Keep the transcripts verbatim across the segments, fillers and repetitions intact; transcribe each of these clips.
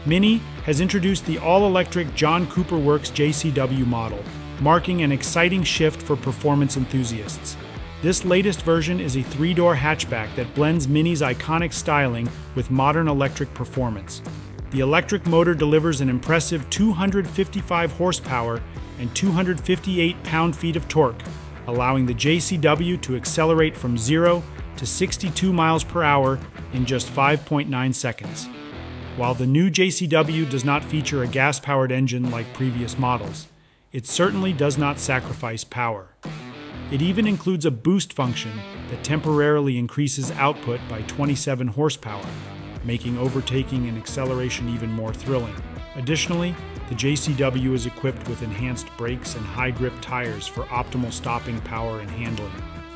Mini has introduced the all-electric John Cooper Works J C W model, marking an exciting shift for performance enthusiasts. This latest version is a three-door hatchback that blends Mini's iconic styling with modern electric performance. The electric motor delivers an impressive two hundred fifty-five horsepower and two hundred fifty-eight pound-feet of torque, allowing the J C W to accelerate from zero to sixty-two miles per hour in just five point nine seconds. While the new J C W does not feature a gas-powered engine like previous models, it certainly does not sacrifice power. It even includes a boost function that temporarily increases output by twenty-seven horsepower, making overtaking and acceleration even more thrilling. Additionally, the J C W is equipped with enhanced brakes and high-grip tires for optimal stopping power and handling.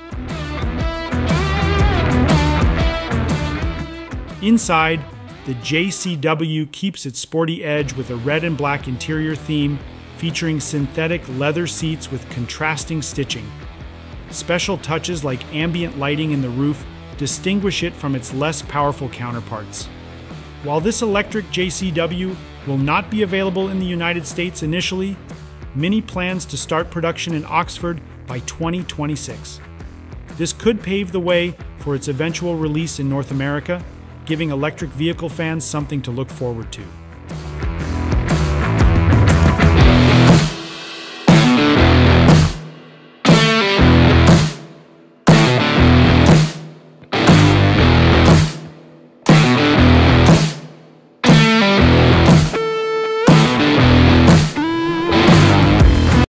Inside, the J C W keeps its sporty edge with a red and black interior theme featuring synthetic leather seats with contrasting stitching. Special touches like ambient lighting in the roof distinguish it from its less powerful counterparts. While this electric J C W will not be available in the United States initially, Mini plans to start production in Oxford by twenty twenty-six. This could pave the way for its eventual release in North America, giving electric vehicle fans something to look forward to.